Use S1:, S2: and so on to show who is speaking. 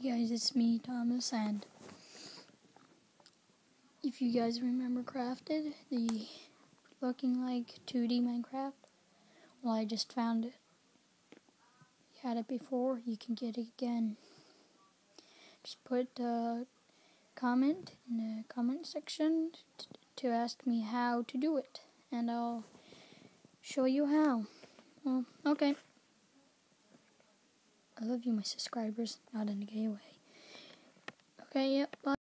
S1: Hey guys, it's me, Thomas, and if you guys remember Crafted, the looking like 2D Minecraft, well, I just found it. You had it before, you can get it again. Just put a comment in the comment section to ask me how to do it, and I'll show you how. Well, okay. I love you, my subscribers, not in a gay way. Okay, yep, bye.